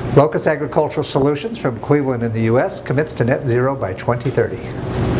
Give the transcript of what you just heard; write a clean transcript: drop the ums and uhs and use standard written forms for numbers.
Locus Agricultural Solutions from Cleveland in the U.S. commits to net zero by 2030.